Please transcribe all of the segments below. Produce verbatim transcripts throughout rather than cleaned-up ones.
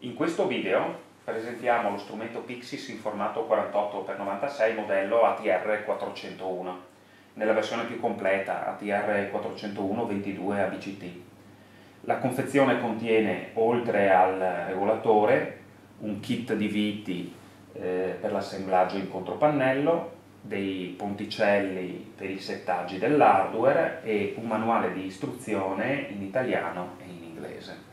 In questo video presentiamo lo strumento Pyxis in formato quarantotto per novantasei modello A T R quattrocentouno, nella versione più completa A T R quattrocentouno ventidue A B C T. La confezione contiene, oltre al regolatore, un kit di viti eh, per l'assemblaggio in contropannello, dei ponticelli per i settaggi dell'hardware e un manuale di istruzione in italiano e in inglese.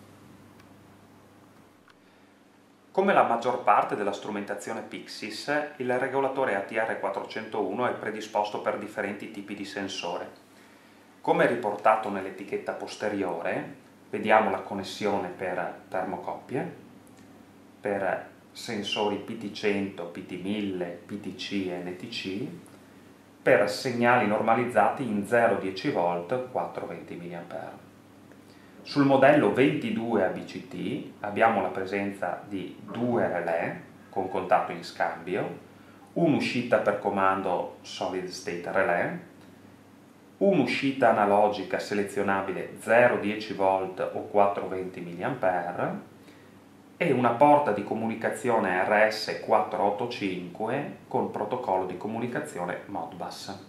Come la maggior parte della strumentazione Pyxis, il regolatore A T R quattrocentouno è predisposto per differenti tipi di sensore. Come riportato nell'etichetta posteriore, vediamo la connessione per termocoppie, per sensori P T cento, P T mille, P T C e N T C, per segnali normalizzati in zero dieci volt, quattro venti milliampere. Sul modello ventidue A B C T abbiamo la presenza di due relè con contatto in scambio, un'uscita per comando Solid State Relay, un'uscita analogica selezionabile zero dieci volt o quattro venti milliampere e una porta di comunicazione R S quattrocentottantacinque con protocollo di comunicazione Modbus.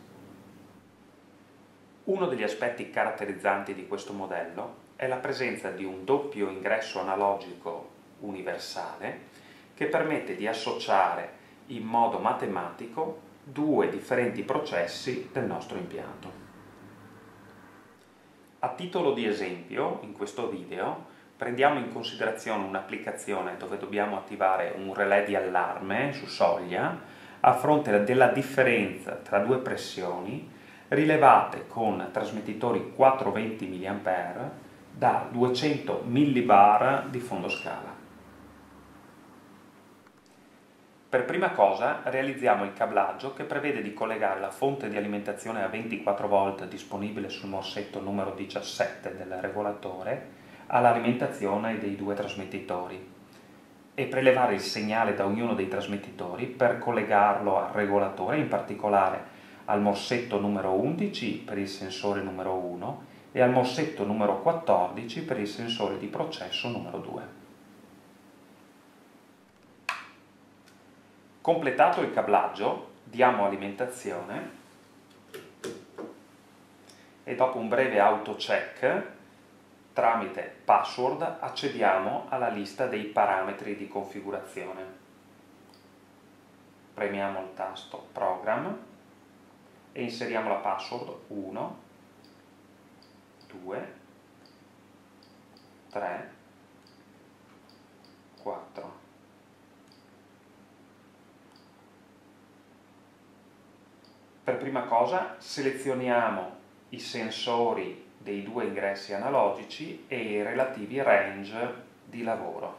Uno degli aspetti caratterizzanti di questo modello è la presenza di un doppio ingresso analogico universale che permette di associare in modo matematico due differenti processi del nostro impianto. A titolo di esempio, in questo video, prendiamo in considerazione un'applicazione dove dobbiamo attivare un relè di allarme su soglia a fronte della differenza tra due pressioni rilevate con trasmettitori quattrocentoventi milliampere da duecento millibar di fondo scala. Per prima cosa realizziamo il cablaggio che prevede di collegare la fonte di alimentazione a ventiquattro volt disponibile sul morsetto numero diciassette del regolatore all'alimentazione dei due trasmettitori e prelevare il segnale da ognuno dei trasmettitori per collegarlo al regolatore, in particolare al morsetto numero undici per il sensore numero uno e al morsetto numero quattordici per il sensore di processo numero due. Completato il cablaggio, diamo alimentazione e dopo un breve auto-check, tramite password, accediamo alla lista dei parametri di configurazione. Premiamo il tasto Program e inseriamo la password uno, due, tre, quattro. Per prima cosa selezioniamo i sensori dei due ingressi analogici e i relativi range di lavoro.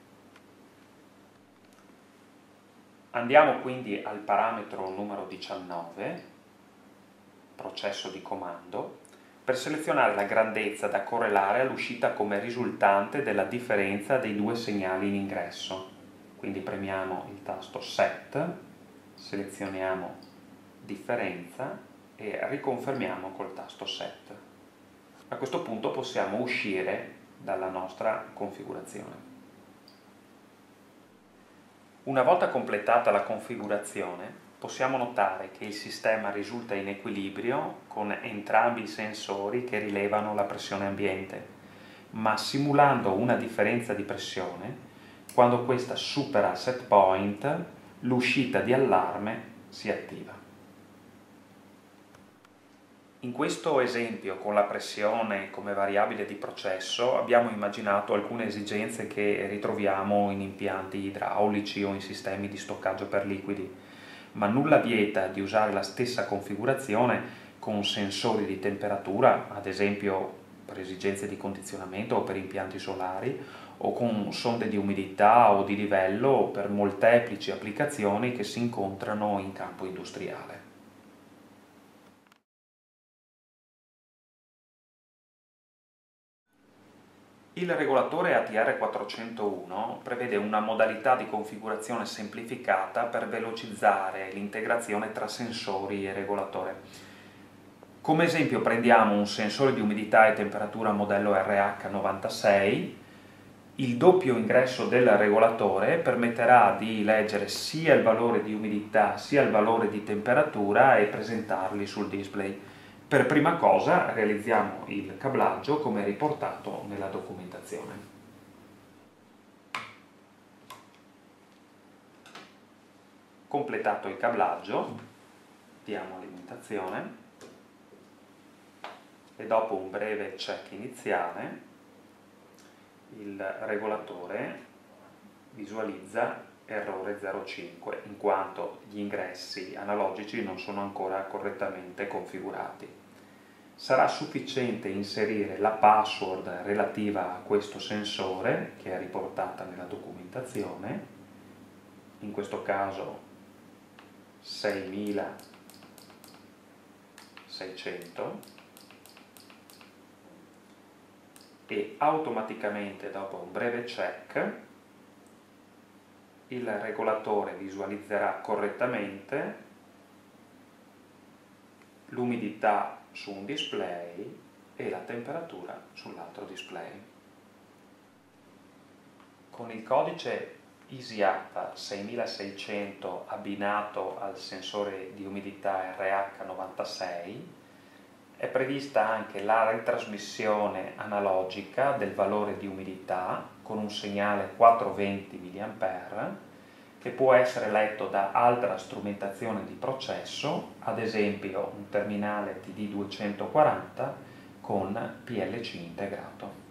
Andiamo quindi al parametro numero diciannove, processo di comando, per selezionare la grandezza da correlare all'uscita come risultante della differenza dei due segnali in ingresso. Quindi premiamo il tasto Set, selezioniamo differenza e riconfermiamo col tasto Set. A questo punto possiamo uscire dalla nostra configurazione. Una volta completata la configurazione, possiamo notare che il sistema risulta in equilibrio con entrambi i sensori che rilevano la pressione ambiente, ma simulando una differenza di pressione, quando questa supera il set point, l'uscita di allarme si attiva. In questo esempio, con la pressione come variabile di processo, abbiamo immaginato alcune esigenze che ritroviamo in impianti idraulici o in sistemi di stoccaggio per liquidi, ma nulla vieta di usare la stessa configurazione con sensori di temperatura, ad esempio per esigenze di condizionamento o per impianti solari, o con sonde di umidità o di livello per molteplici applicazioni che si incontrano in campo industriale. Il regolatore A T R quattrocentouno prevede una modalità di configurazione semplificata per velocizzare l'integrazione tra sensori e regolatore. Come esempio prendiamo un sensore di umidità e temperatura modello R H novantasei, Il doppio ingresso del regolatore permetterà di leggere sia il valore di umidità sia il valore di temperatura e presentarli sul display. Per prima cosa realizziamo il cablaggio come riportato nella documentazione. Completato il cablaggio, diamo alimentazione e dopo un breve check iniziale il regolatore visualizza errore zero virgola cinque in quanto gli ingressi analogici non sono ancora correttamente configurati. Sarà sufficiente inserire la password relativa a questo sensore che è riportata nella documentazione, in questo caso seimilaseicento, e automaticamente dopo un breve check il regolatore visualizzerà correttamente l'umidità su un display e la temperatura sull'altro display. Con il codice ISIAP seimilaseicento abbinato al sensore di umidità R H novantasei è prevista anche la ritrasmissione analogica del valore di umidità con un segnale quattrocentoventi milliampere che può essere letto da altra strumentazione di processo, ad esempio un terminale T D duecentoquaranta con P L C integrato.